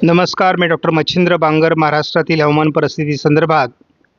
नमस्कार, मी डॉक्टर मच्छिंद्र बांगर महाराष्ट्रातील हवामान परिस्थिती संदर्भात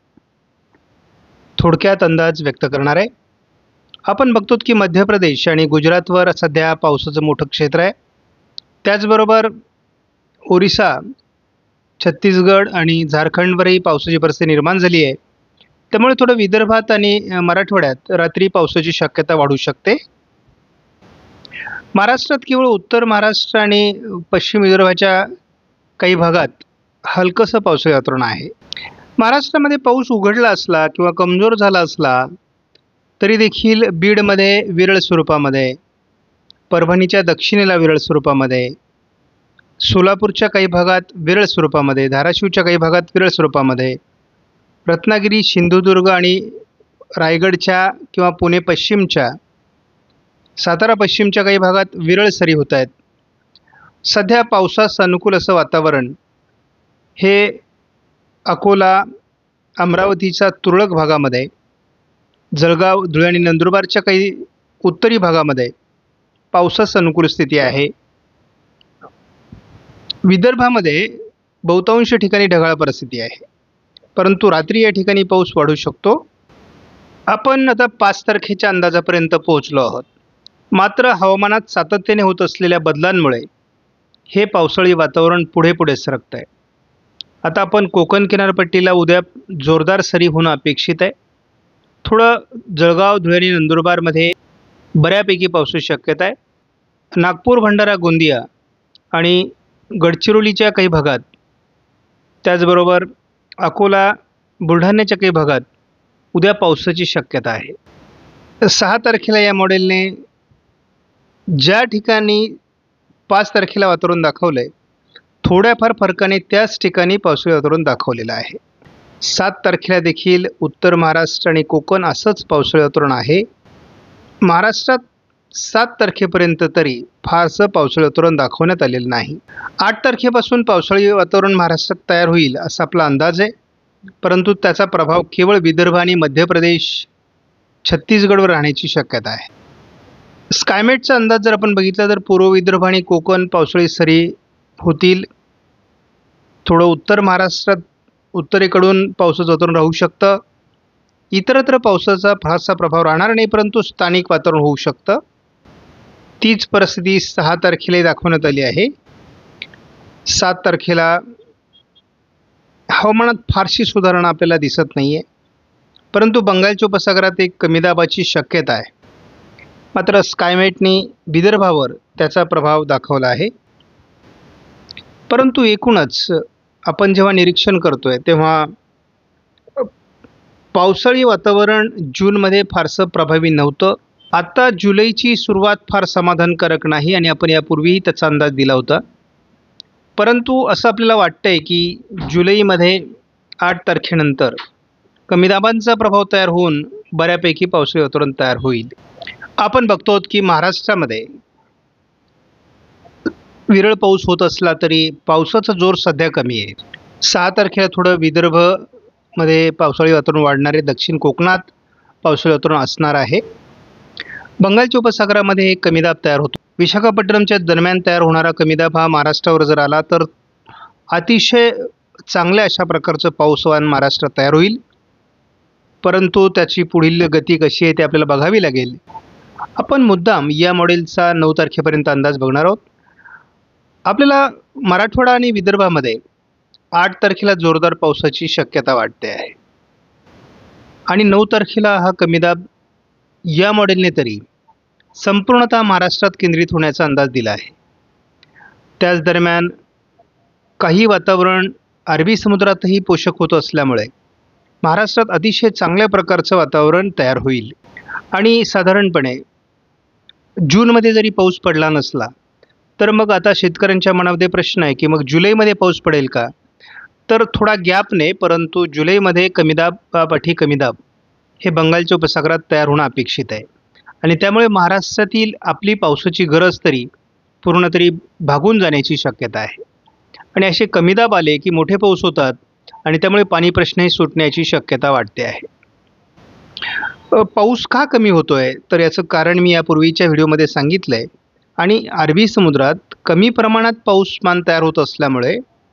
थोडक्यात अंदाज व्यक्त करणार आहे. आपण बघतो की मध्य प्रदेश आणि गुजरातवर सध्या पावसाचं मोठं क्षेत्र आहे. त्याचबरोबर ओरिसा, छत्तीसगड आणि झारखंडवरही पावसाची परिस्थिती निर्माण झाली आहे. त्यामुळे थोडं विदर्भात आणि मराठवाड्यात रात्री पावसाची शक्यता वाढू शकते. महाराष्ट्रात केवळ उत्तर महाराष्ट्र आणि पश्चिम विदर्भाच्या काही भागात हलकंसं पावसाळी वातावरण आहे. महाराष्ट्रामध्ये पाऊस उघडला असला किंवा कमजोर झाला असला तरी देखील बीडमध्ये विरळ स्वरूपामध्ये, परभणीच्या दक्षिणेला विरळ स्वरूपामध्ये, सोलापूरच्या काही भागात विरळ स्वरूपामध्ये, धाराशिवच्या काही भागात विरळ स्वरूपामध्ये, रत्नागिरी, सिंधुदुर्ग आणि रायगडच्या किंवा पुणे पश्चिमच्या, सातारा पश्चिमच्या काही भागात विरळ सरी होत आहेत. सध्या पावसास अनुकूल असं वातावरण हे अकोला, अमरावतीच्या तुरळक भागामध्ये, जळगाव, धुळे आणि नंदुरबारच्या काही उत्तरी भागामध्ये पावसास अनुकूल स्थिती आहे. विदर्भामध्ये बहुतांश ठिकाणी ढगाळ परिस्थिती आहे, परंतु रात्री या ठिकाणी पाऊस वाढू शकतो. आपण आता 5 तारखेच्या अंदाजापर्यंत पोहोचलो आहोत. मात्र हवामानात सातत्याने होत असलेल्या बदलांमुळे हे पावसाळी वातावरण पुढे पुढे सरकत आहे. आता आपण कोकण किनारपट्टीला उद्या जोरदार सरी होणं अपेक्षित आहे. थोडं जळगाव, धुळे आणि नंदुरबारमध्ये बऱ्यापैकी पावसाची शक्यता आहे. नागपूर, भंडारा, गोंदिया आणि गडचिरोलीच्या काही भागात, त्याचबरोबर अकोला, बुलढाण्याच्या काही भागात उद्या पावसाची शक्यता आहे. 6 तारखेला या मॉडेलने ज्या ठिकाणी 5 तारखेला वातावरण दाखवलं आहे, थोड्याफार फरकाने त्याच ठिकाणी पावसाळी वातावरण दाखवलेलं आहे. 7 तारखेला देखील उत्तर महाराष्ट्र आणि कोकण असंच पावसाळी वातावरण आहे. महाराष्ट्रात 7 तारखेपर्यंत तरी फारसं पावसाळी वातावरण दाखवण्यात आलेलं नाही. 8 तारखेपासून पावसाळी वातावरण महाराष्ट्रात तयार होईल असा आपला अंदाज आहे, परंतु त्याचा प्रभाव केवळ विदर्भ आणि मध्य प्रदेश, छत्तीसगडवर राहण्याची शक्यता आहे. स्कायमेटचा अंदाज जर आपण बघितला तर पूर्व विदर्भ आणि कोकण पावसाळी सरी होतील. थोडं उत्तर महाराष्ट्रात उत्तरेकडून पावसाचं वातावरण राहू शकतं. इतरत्र पावसाचा फारसा प्रभाव राहणार नाही, परंतु स्थानिक वातावरण होऊ शकतं. तीच परिस्थिती 6 तारखेला दाखवण्यात आली आहे. 7 तारखेला हवामानात फारशी सुधारणा आपल्याला दिसत नाही आहे, परंतु बंगालच्या उपसागरात एक कमी दाबाची शक्यता आहे. मात्र स्कायमेटने विदर्भावर त्याचा प्रभाव दाखवला आहे. परंतु एकूणच आपण जेव्हा निरीक्षण करतोय तेव्हा पावसाळी वातावरण जूनमध्ये फारसं प्रभावी नव्हतं. आता जुलैची सुरुवात फार समाधानकारक नाही आणि आपण यापूर्वीही त्याचा अंदाज दिला होता. परंतु असं आपल्याला वाटतंय की जुलैमध्ये 8 तारखेनंतर कमी दाबांचा प्रभाव तयार होऊन बऱ्यापैकी पावसाळी वातावरण तयार होईल. आपण बघतो की महाराष्ट्रामध्ये विरळ पाऊस होत असला तरी पावसाचा जोर सध्या कमी आहे. 6 तारखेला थोडं विदर्भमध्ये पावसाळी वातावरण वाढणार आहे. दक्षिण कोकणात पावसाळी वातावरण असणार आहे. बंगालच्या उपसागरामध्ये एक कमीदाब तयार होतो. विशाखापट्टणमच्या दरम्यान तयार होणारा कमीदाब हा महाराष्ट्रावर जर आला तर अतिशय चांगल्या अशा प्रकारचं पाऊसवान महाराष्ट्रात तयार होईल. परंतु त्याची पुढील गती कशी आहे ते आपल्याला बघावी लागेल. आपण मुद्दाम या मॉडेलचा 9 तारखेपर्यंत अंदाज बघणार आहोत. आपल्याला मराठवाडा आणि विदर्भामध्ये 8 तारखेला जोरदार पावसाची शक्यता वाटते आहे आणि 9 तारखेला हा कमीदाब या मॉडेलने तरी संपूर्णतः महाराष्ट्रात केंद्रित होण्याचा अंदाज दिला आहे. त्याच दरम्यान काही वातावरण अरबी समुद्रातही पोषक होत असल्यामुळे महाराष्ट्रात अतिशय चांगल्या प्रकारचं वातावरण तयार होईल आणि साधारणपणे जूनमध्ये जरी पाऊस पडला नसला तर मग आता शेतकऱ्यांच्या मनामध्ये प्रश्न आहे की मग जुलैमध्ये पाऊस पडेल का? तर थोडा गॅपने, परंतु जुलैमध्ये कमीदाबापाठी कमीदाब हे बंगालच्या उपसागरात तयार होणं अपेक्षित आहे आणि त्यामुळे महाराष्ट्रातील आपली पावसाची गरज तरी पूर्ण तरी भागून जाण्याची शक्यता आहे. आणि असे कमीदाब आले की मोठे पाऊस होतात आणि त्यामुळे पाणी प्रश्नही सुटण्याची शक्यता वाटते आहे. पाऊस का कमी होतोय तर याचं कारण मी यापूर्वीच्या व्हिडिओमध्ये सांगितलं आहे. आणि अरबी समुद्रात कमी प्रमाणात पाऊसमान तयार होत असल्यामुळे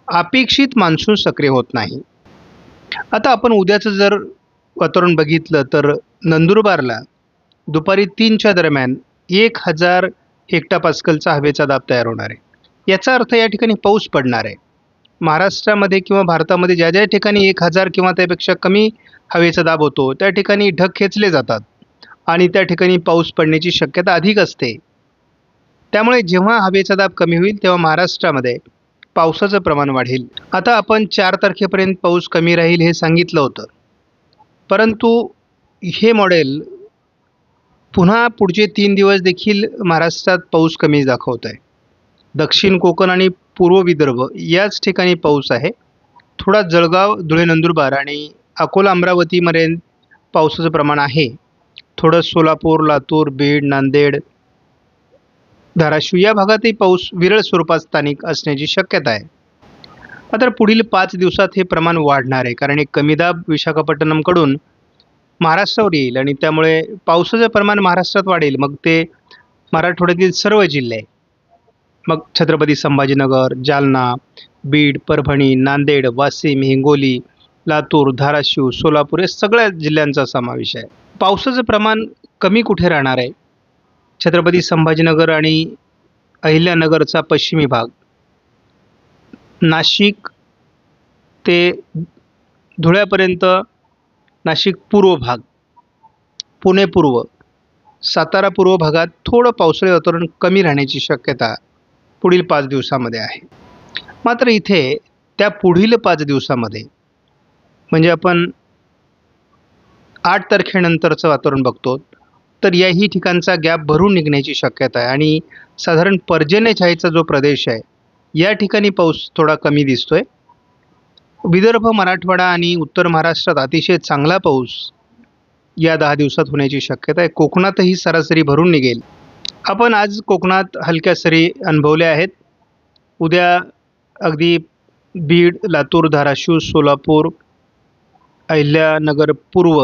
अपेक्षित मान्सून सक्रिय होत नाही. आता आपण उद्याचं जर वातावरण बघितलं तर नंदुरबारला दुपारी 3च्या दरम्यान 1000 हेक्टोपास्कलचा हवेचा दाब तयार होणार आहे. याचा अर्थ या ठिकाणी पाऊस पडणार आहे. महाराष्ट्रामध्ये किंवा भारतामध्ये ज्या ज्या ठिकाणी 1000 किंवा त्यापेक्षा कमी हवेचा दाब होतो त्या ठिकाणी ढग खेचले जातात आणि त्या ठिकाणी पाऊस पडण्याची शक्यता अधिक असते. त्यामुळे जेव्हा हवेचा दाब कमी होईल तेव्हा महाराष्ट्रामध्ये पावसाचं प्रमाण वाढेल. आता आपण 4 तारखेपर्यंत पाऊस कमी राहील हे सांगितलं होतं, परंतु हे मॉडेल पुन्हा पुढचे 3 दिवस देखील महाराष्ट्रात पाऊस कमी दाखवत आहे. दक्षिण कोकण आणि पूर्व विदर्भ याच ठिकाणी पाऊस आहे. थोडा जळगाव, धुळे, नंदुरबार आणि अकोला, अमरावतीमध्ये पावसाचं प्रमाण आहे. थोडं सोलापूर, लातूर, बीड, नांदेड, धाराशिव या भागातही पाऊस विरळ स्वरूपात स्थानिक असण्याची शक्यता आहे. मात्र पुढील 5 दिवसात हे प्रमाण वाढणार आहे, कारण एक कमी दाब विशाखापट्टणमकडून महाराष्ट्रावर येईल आणि त्यामुळे पावसाचं प्रमाण महाराष्ट्रात वाढेल. मग ते मराठवाड्यातील सर्व जिल्हे, मग छत्रपती संभाजीनगर, जालना, बीड, परभणी, नांदेड, वाशिम, हिंगोली, लातूर, धाराशिव, सोलापूर या सगळ्या जिल्ह्यांचा समावेश आहे. पावसाचं प्रमाण कमी कुठे राहणार आहे? छत्रपती संभाजीनगर आणि अहिल्यानगरचा पश्चिमी भाग, नाशिक ते धुळ्यापर्यंत नाशिक पूर्व भाग, पुणे पूर्व, सातारा पूर्व भागात थोडं पावसाळी वातावरण कमी राहण्याची शक्यता पुढील 5 दिवसामध्ये आहे. मात्र इथे त्या पुढील 5 दिवसामध्ये म्हणजे आपण 8 तारखेनंतरचं वातावरण बघतो तर याही ठिकाणचा गॅप भरून निघण्याची शक्यता आहे आणि साधारण पर्जन्यछायेचा जो प्रदेश आहे या ठिकाणी पाऊस थोडा कमी दिसतोय. विदर्भ, मराठवाडा आणि उत्तर महाराष्ट्रात अतिशय चांगला पाऊस या 10 दिवसात होण्याची शक्यता आहे. कोकणातही सरासरी भरून निघेल. आपण आज कोकणात हलक्या सरी अनुभवल्या आहेत. उद्या अगदी बीड, लातूर, धाराशिव, सोलापूर, अहिल्यानगर पूर्व,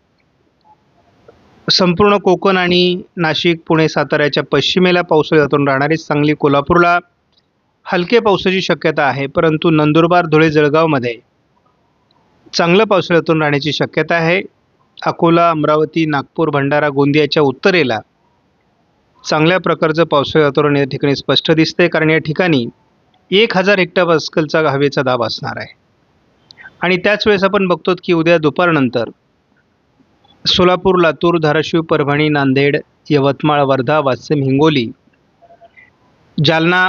संपूर्ण कोकण आणि नाशिक, पुणे, साताऱ्याच्या पश्चिमेला पावसाळी वातावरण राहणार आहे. सांगली, कोल्हापूरला हलके पावसाची शक्यता आहे, परंतु नंदुरबार, धुळे, जळगावमध्ये चांगलं पावसाळी वातावरण राहण्याची शक्यता आहे. अकोला, अमरावती, नागपूर, भंडारा, गोंदियाच्या उत्तरेला चांगल्या प्रकारचं पावसाळी वातावरण या ठिकाणी स्पष्ट दिसतंय, कारण या ठिकाणी 1000 हेक्टोपास्कलचा हवेचा दाब असणार आहे. आणि त्याच वेळेस आपण बघतो की उद्या दुपारनंतर सोलापूर, लातूर, धाराशिव, परभणी, नांदेड, यवतमाळ, वर्धा, वाशिम, हिंगोली, जालना,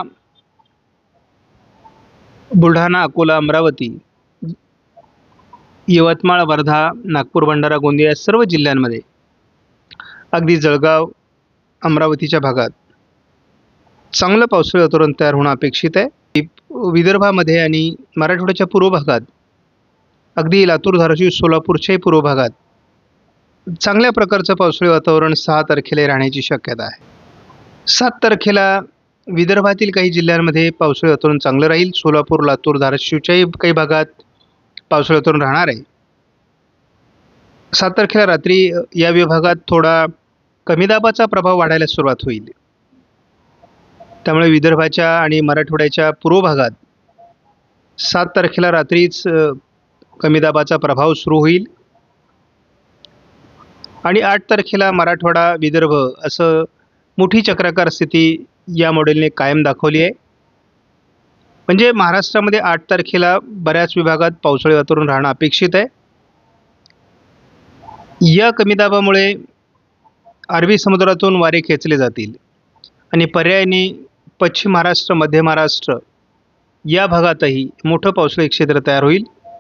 बुलढाणा, अकोला, अमरावती, यवतमाळ, वर्धा, नागपूर, भंडारा, गोंदिया या सर्व जिल्ह्यांमध्ये, अगदी जळगाव, अमरावतीच्या भागात चांगलं पावसाळी वातावरण तयार होणं अपेक्षित आहे. विदर्भामध्ये आणि मराठवाड्याच्या पूर्व भागात, अगदी लातूर, धाराशिव, सोलापूरच्याही पूर्व भागात चांगल्या प्रकारचं पावसाळी वातावरण 6 तारखेला राहण्याची शक्यता आहे. 7 तारखेला विदर्भातील काही जिल्ह्यांमध्ये पावसाळी वातावरण चांगलं राहील. सोलापूर, लातूर, धाराशिवच्याही काही भागात पावसाळी वातावरण राहणार आहे. 7 तारखेला रात्री या विभागात थोडा कमी दाबाचा प्रभाव वाढायला सुरुवात होईल. त्यामुळे विदर्भाच्या आणि मराठवाड्याच्या पूर्व भागात 7 तारखेला रात्रीच कमी दाबाचा प्रभाव सुरू होईल आणि 8 तारखेला मराठवाडा, विदर्भ असं मोठी चक्राकार स्थिती या मॉडेलने कायम दाखवली आहे. म्हणजे महाराष्ट्रामध्ये 8 तारखेला बऱ्याच विभागात पावसाळी वातावरण राहणं अपेक्षित आहे. या कमी दाबामुळे अरबी समुद्रातून वारे खेचले जातील आणि पर्यायाने पश्चिम महाराष्ट्र, मध्य महाराष्ट्र या भागातही मोठं पावसाळी क्षेत्र तयार होईल.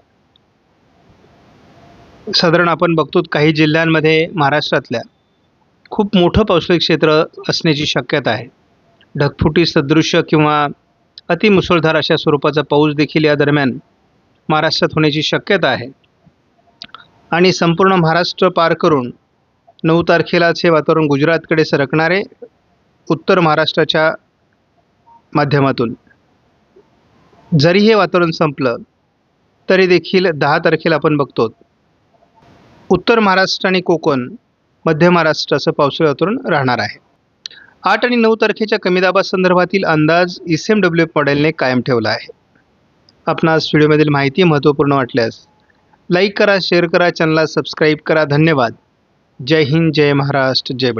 साधारण आपण बघतो काही जिल्ह्यांमध्ये महाराष्ट्रातल्या खूप मोठं पावसाळी क्षेत्र असण्याची शक्यता आहे. ढगफुटी सदृश्य किंवा अतिमुसळधार अशा स्वरूपाचा पाऊस देखील या दरम्यान महाराष्ट्रात होण्याची शक्यता आहे आणि संपूर्ण महाराष्ट्र पार करून 9 तारखेलाच हे वातावरण गुजरातकडे सरकणार आहे, उत्तर महाराष्ट्राच्या माध्यमातून. जरी हे वातावरण संपलं तरी देखील 10 तारखेला आपण बघतो उत्तर महाराष्ट्र आणि कोकण, मध्य महाराष्ट्र असं पावसाळी वातावरण राहणार आहे. 8 आणि 9 तारखेच्या कमी दाबासंदर्भातील अंदाज ECMWF मॉडेलने कायम ठेवला आहे. आपणास व्हिडिओमधील माहिती महत्त्वपूर्ण वाटल्यास लाईक करा, शेअर करा, चॅनलला सबस्क्राईब करा. धन्यवाद. जय हिंद, जय महाराष्ट्र, जय